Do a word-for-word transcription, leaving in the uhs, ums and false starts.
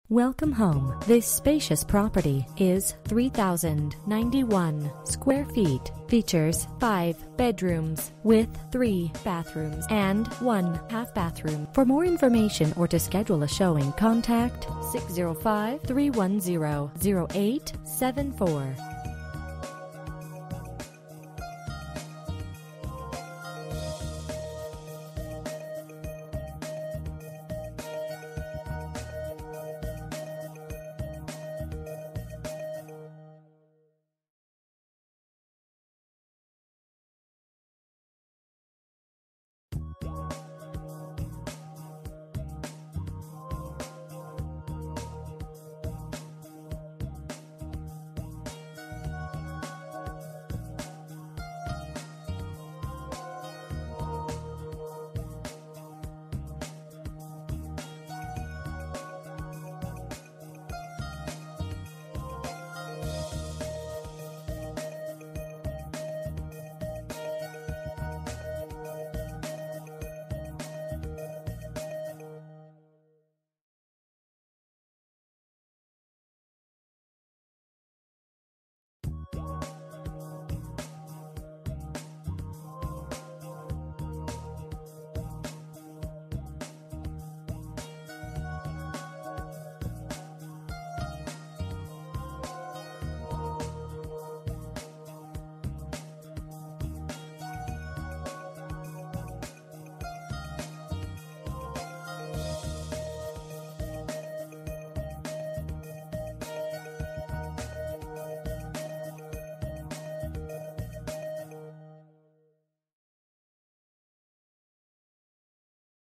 Welcome home. This spacious property is three thousand ninety-one square feet. Features five bedrooms with three bathrooms and one half bathroom. For more information or to schedule a showing, contact six zero five, three one zero, zero eight seven four.